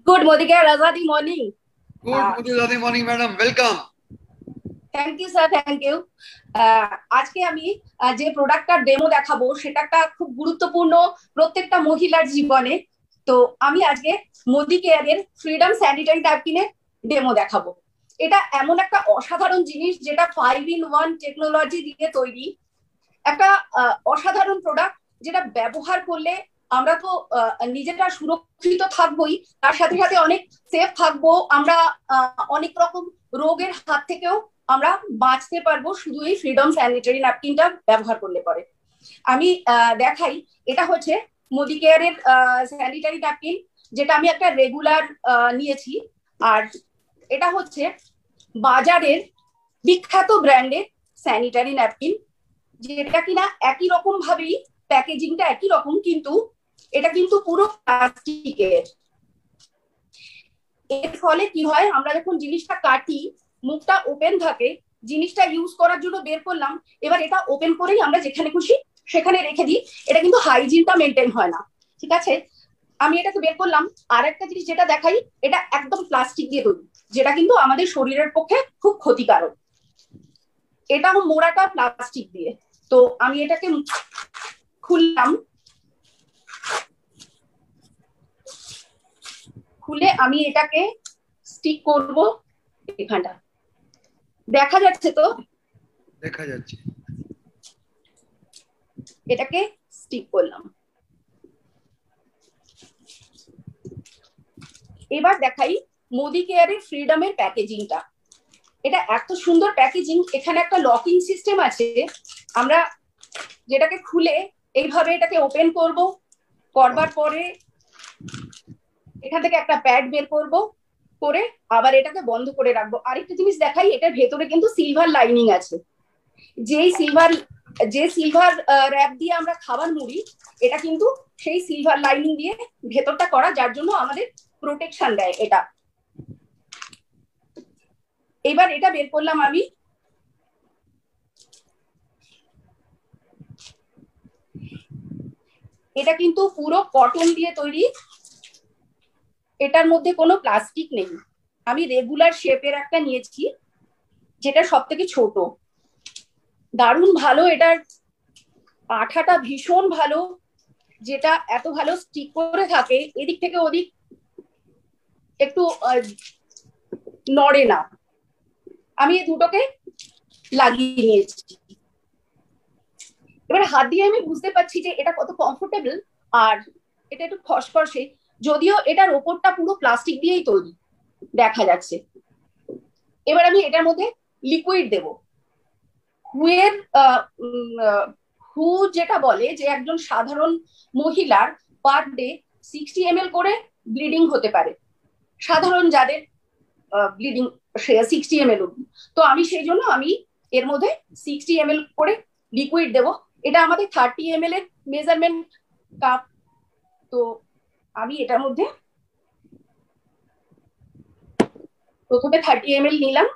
Good Modicare Azadi morning. Good Azadi morning, madam. Welcome. Thank you, sir. Thank you. আজকে আমি যে প্রোডাক্টটার demo দেখাবো সেটা একটা খুব গুরুত্বপূর্ণ প্রত্যেকটা মহিলার জীবনে। তো আমি আজকে মডিকেয়ারের ফ্রিডম স্যানিটারি ন্যাপকিনের ডেমো দেখাবো। এটা এমন একটা অসাধারণ জিনিস যেটা 5-in-1 টেকনোলজি দিয়ে তৈরি একটা অসাধারণ প্রোডাক্ট, যেটা ব্যবহার করলে আমরা তো নিজেরা সুরক্ষিত থাকবোই, তার সাথে সাথে অনেক সেফ থাকবো, আমরা অনেক রকম রোগের হাত থেকেও আমরা বাঁচতে পারবো শুধু এই ফ্রিডম স্যানিটারি ন্যাপকিনটা ব্যবহার করলে পরে। আমি দেখাই, এটা হচ্ছে মডিকেয়ারের স্যানিটারি ন্যাপকিন, যেটা আমি একটা রেগুলার নিয়েছি। আর এটা হচ্ছে বাজারের বিখ্যাত ব্র্যান্ডের স্যানিটারি ন্যাপকিন, যেটা কিনা একই রকম ভাবেই প্যাকেজিংটা একই রকম, কিন্তু এটা কিন্তু পুরো প্লাস্টিকের। এর ফলে কি হয়, আমরা যখন জিনিসটা কাটি মুখটা ওপেন থাকে, জিনিসটা ইউজ করার জন্য বের করলাম, এবার এটা ওপেন করেই আমরা যেখানে খুশি সেখানে রেখে দিই, এটা কিন্তু হাইজিনটা মেনটেন হয় না। ঠিক আছে, আমি এটাকে বের করলাম। আর একটা জিনিস যেটা দেখাই, এটা একদম প্লাস্টিক দিয়ে তৈরি, যেটা কিন্তু আমাদের শরীরের পক্ষে খুব ক্ষতিকারক। এটাও মোড়াটা প্লাস্টিক দিয়ে। তো আমি এটাকে খুললাম, খুলে আমি এটাকে স্টিক করব এখানটা। দেখা যাচ্ছে তো? দেখা যাচ্ছে। এটাকে স্টিক করলাম। এবার দেখাই মডিকেয়ারের ফ্রিডমের প্যাকেজিংটা। এটা এত সুন্দর প্যাকেজিং, এখানে একটা লকিং সিস্টেম আছে। আমরা যেটাকে খুলে এইভাবে এটাকে ওপেন করব, করবার পরে এখান থেকে একটা প্যাড বের করব, করে আবার এটাকে বন্ধ করে রাখবো। আরেকটা জিনিস দেখাই, এটার ভেতরে কিন্তু সিলভার লাইনিং আছে। যে সিলভার র্যাপ দিয়ে আমরা খাবার মুড়ি, এটা কিন্তু সেই সিলভার লাইনিং দিয়ে ভেতরটা করা, যার জন্য আমাদের প্রোটেকশন দেয় এটা। এবার এটা বের করলাম আমি। এটা কিন্তু পুরো কটন দিয়ে তৈরি, এটার মধ্যে কোনো প্লাস্টিক নেই। আমি রেগুলার শেপের একটা নিয়েছি, যেটা সব থেকে ছোট। দারুণ ভালো, এটার আঠাটা ভীষণ ভালো, যেটা এত ভালো স্টিক করে থাকে, এদিক থেকে ওদিক একটু নড়ে না। আমি এই দুটোকে লাগিয়ে নিয়েছি। এবার হাত দিয়ে আমি বুঝতে পারছি যে এটা কত কমফোর্টেবল, আর এটা একটু খসখসে, যদিও এটার ওপরটা পুরো প্লাস্টিক দিয়েই তৈরি দেখা যাচ্ছে। এবার আমি এটার মধ্যে লিকুইড দেব। হুয়ের হু যেটা বলে যে একজন সাধারণ মহিলার পার ডে 60 ml করে ব্লিডিং হতে পারে, সাধারণ যাদের ব্লিডিং 60 ml অব্দি। তো আমি সেই জন্য আমি এর মধ্যে 60 ml করে লিকুইড দেব। এটা আমাদের 30 ml এর মেজারমেন্ট কাপ। তো আমি এটার মধ্যে প্রথমে 30 ml নিলাম।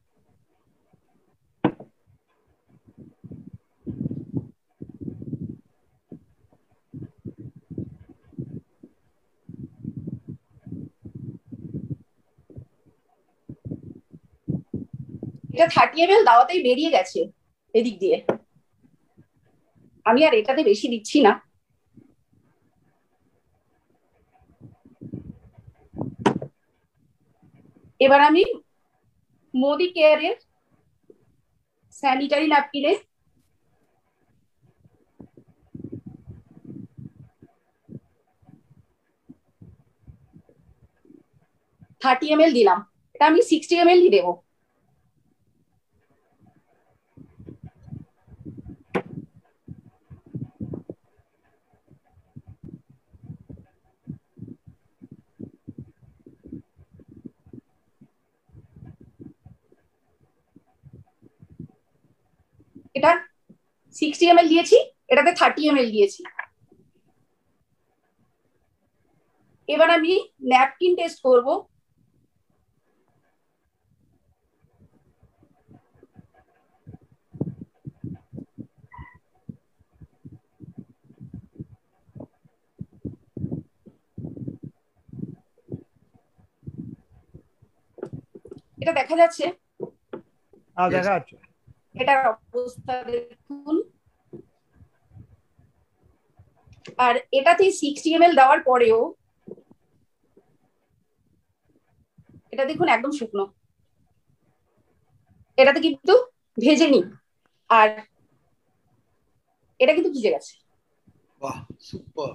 এটা 30 ml দাওয়াতেই বেরিয়ে গেছে এদিক দিয়ে, আমি আর এটাতে বেশি দিচ্ছি না। এবার আমি মডিকেয়ারের স্যানিটারি ন্যাপকিনে থার্টি ml দিলাম। এটা আমি 60 ml দেবো। এটা 60 ml দিয়েছি, এটাতে 30 ml দিয়েছি। এবার আমি ন্যাপকিন টেস্ট করব। এটা দেখা যাচ্ছে? দেখা যাচ্ছে। এটার অবস্থা দেখুন। আর এটাতে 60 ml দেওয়ার পরেও এটা দেখুন একদম শুকনো, এটাতে কিন্তু ভেজেনি, আর এটা কিন্তু ভিজে গেছে। বাহ, সুপার।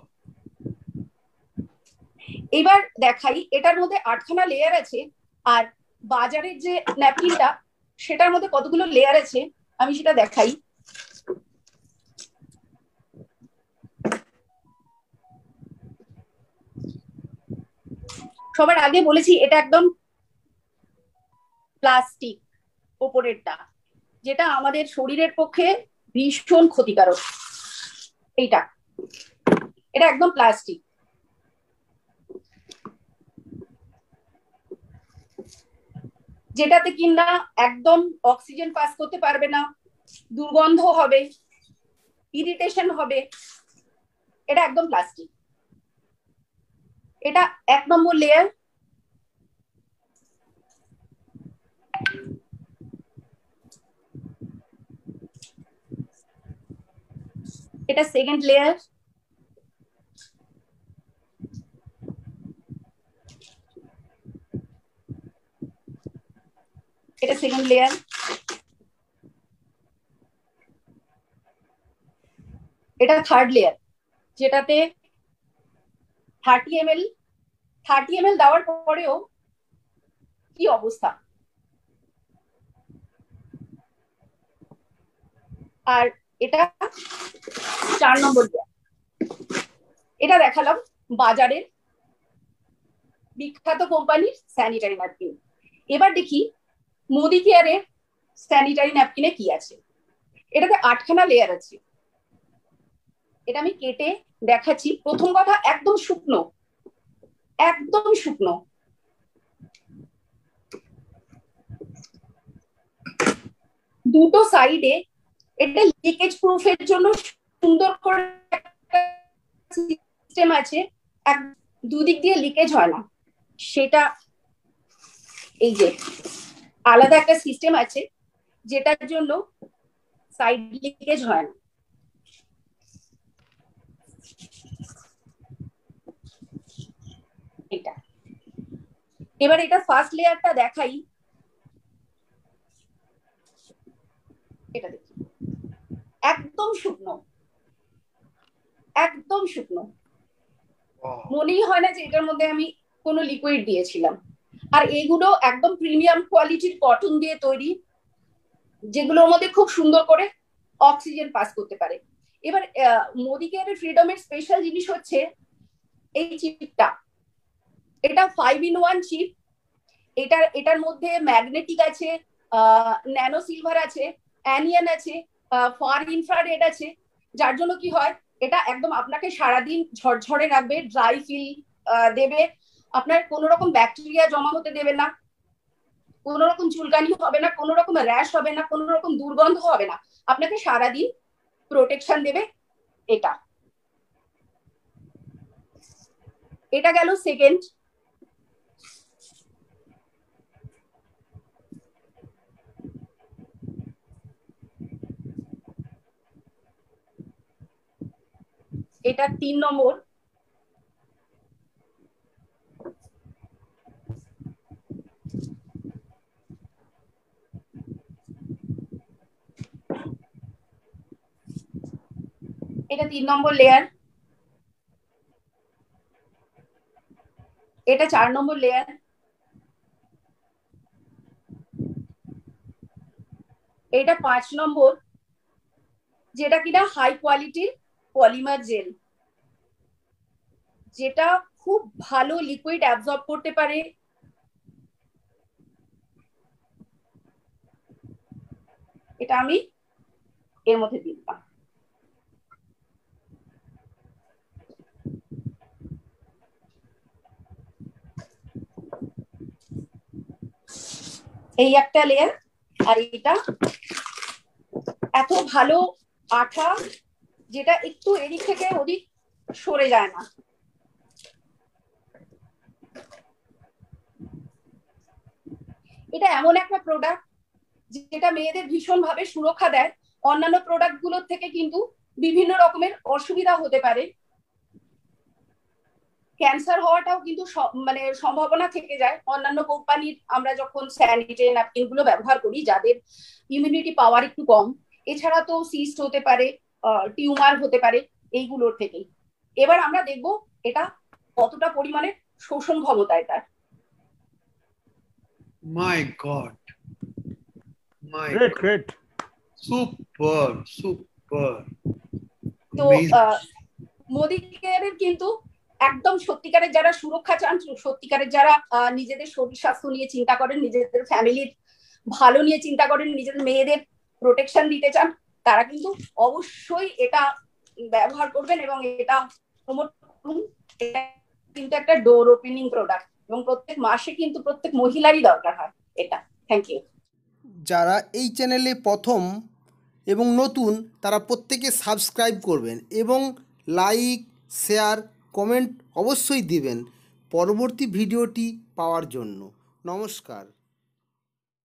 এবার দেখাই, এটার মধ্যে 8খানা লেয়ার আছে, আর বাজারের যে ন্যাপকিনটা সেটার মধ্যে কতগুলো লেয়ার আছে আমি সেটা দেখাই। সবার আগে বলেছি এটা একদম প্লাস্টিক ওপরেরটা, যেটা আমাদের শরীরের পক্ষে ভীষণ ক্ষতিকারক। এটা একদম প্লাস্টিক। যেটাতে কিনা একদম অক্সিজেন পাস করতে পারবে না, দুর্গন্ধ হবে, ইরিটেশন হবে, এটা একদম প্লাস্টিক। এটা 1 নম্বর লেয়ার। এটা সেকেন্ড লেয়ার। এটা সেকেন্ড লেয়ার। এটা থার্ড লেয়ার, যেটাতে 30 ml দেওয়ার পরেও কি অবস্থা। আর এটা 4 নম্বর লেয়ার। এটা দেখালাম বাজারের বিখ্যাত কোম্পানির স্যানিটারি ন্যাপকিন। এবার দেখি মোদিকেয়ারের স্যানিটারি ন্যাপকিনে কি আছে। এটাতে 8খানা লেয়ার আছে। এটা আমি কেটে দেখাচ্ছি। প্রথম কথা, একদম শুকনো, একদম শুকনো। দুটো সাইডে এটা লিকেজ প্রুফের জন্য সুন্দর করে সিস্টেম আছে, দুদিক দিয়ে লিকেজ হয় না। সেটা এই যে আলাদা একটা সিস্টেম আছে, যেটার জন্য সাইড লিকেজ হয় না। এটা এবার এটা ফার্স্ট লেয়ারটা দেখাই। এটা দেখি একদম শুকনো, একদম শুকনো। মনেই হয় না যে এটার মধ্যে আমি কোনো লিকুইড দিয়েছিলাম। আর এগুলো একদম প্রিমিয়াম কোয়ালিটির কটন দিয়ে তৈরি, যেগুলোর মধ্যে খুব সুন্দর করে অক্সিজেন পাস করতে পারে। এবার মোদিকেয়ারের ফ্রিডমের স্পেশাল জিনিস হচ্ছে এই চিপটা। এটা 5-in-1 চিপ। এটার মধ্যে ম্যাগনেটিক আছে, ন্যানো সিলভার আছে, অ্যানিয়ন আছে, ফার ইনফ্রারেড আছে, যার জন্য কি হয়, এটা একদম আপনাকে সারাদিন ঝরঝরে রাখবে, ড্রাই ফিল দেবে, আপনার কোনো রকম ব্যাকটেরিয়া জমা হতে দেবে না, কোনো রকম চুলকানি হবে না, কোনো রকম র্যাশ হবে না, কোনো রকম দুর্গন্ধ হবে না, আপনাকে সারাদিন প্রোটেকশন দেবে। এটা গেল সেকেন্ড। এটা 3 নম্বর। এটা 3 নম্বর লেয়ার। এটা 4 নম্বর লেয়ার। এটা 5 নম্বর, যেটা কিনা হাই কোয়ালিটির পলিমার জেল, যেটা খুব ভালো লিকুইড অ্যাবজর্ব করতে পারে। এটা আমি এর মধ্যে দিলাম। এই একটা লেয়ার। আর এটা এত ভালো আঠা, যেটা একটু এদিক থেকে ওদিক সরে যায় না। এটা এমন একটা প্রোডাক্ট যেটা মেয়েদের ভীষণ ভাবে সুরক্ষা দেয়। অন্যান্য প্রোডাক্ট গুলোর থেকে কিন্তু বিভিন্ন রকমের অসুবিধা হতে পারে, ক্যান্সার হওয়াটাও কিন্তু মানে সম্ভাবনা থেকে যায়। অন্যান্য কোম্পানির আমরা যখন স্যানিটারি ন্যাপকিন গুলো ব্যবহার করি, যাদের ইমিউনিটি পাওয়ার একটু কম, এছাড়া তো সিস্ট হতে পারে, টিউমার হতে পারে এইগুলোর থেকেই। এবার আমরা দেখব এটা কতটা পরিমাণে শোষণ ক্ষমতা এটার। My God. My Great, God. great. Super, super. তো Amazing. মোদিকেয়ারের কিন্তু একদম সত্যিকারের যারা সুরক্ষা চান, সত্যিকারের যারা নিজেদের শরীর স্বাস্থ্য নিয়ে চিন্তা করেন, নিজেদের ফ্যামিলির ভালো নিয়ে চিন্তা করেন, নিজেদের মেয়েদের প্রোটেকশন দিতে চান, তারা কিন্তু অবশ্যই এটা ব্যবহার করবেন এবং এটা প্রমোট করুন। এটা কিন্তু একটা ডোর ওপেনিং প্রোডাক্ট এবং প্রত্যেক মাসে কিন্তু প্রত্যেক মহিলারই দরকার হয় এটা। Thank you. যারা এই চ্যানেলে প্রথম এবং নতুন তারা প্রত্যেকে সাবস্ক্রাইব করবেন এবং লাইক, শেয়ার, কমেন্ট অবশ্যই দিবেন পরবর্তী ভিডিওটি পাওয়ার জন্য। নমস্কার।